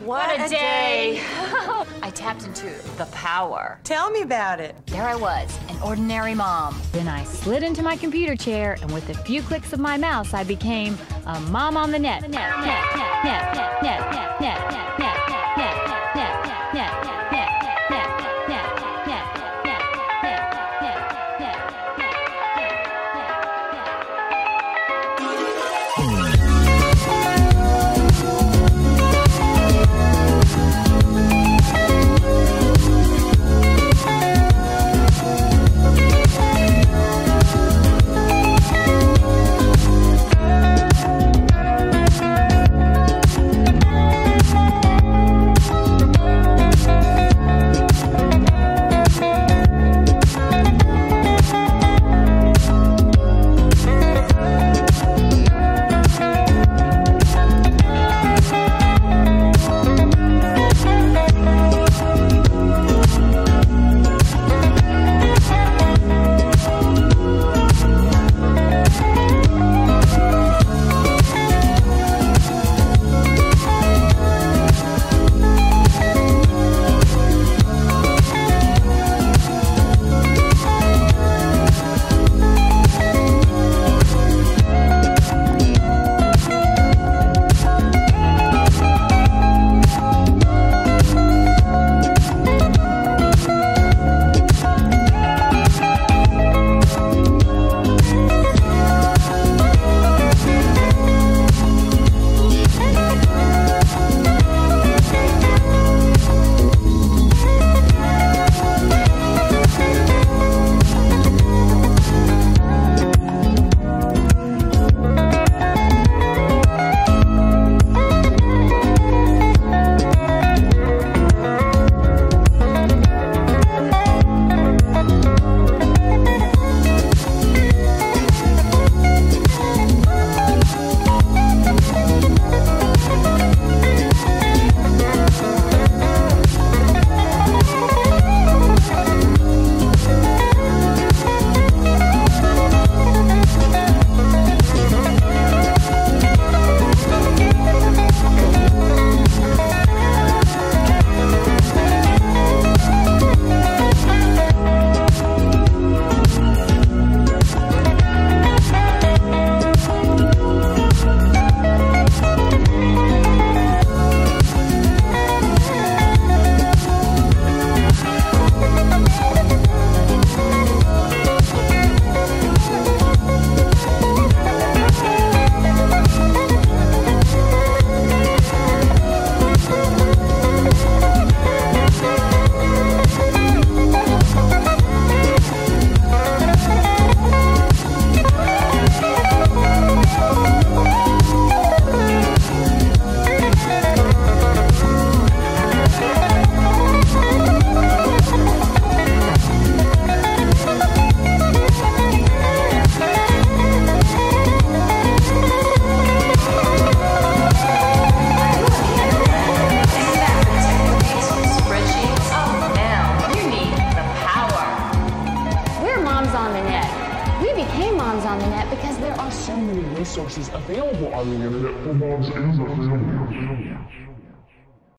What a day. I tapped into the power. Tell me about it. There I was, an ordinary mom. Then I slid into my computer chair, and with a few clicks of my mouse, I became a mom on the net. On the net because there are so many resources available on the internet for moms and their families.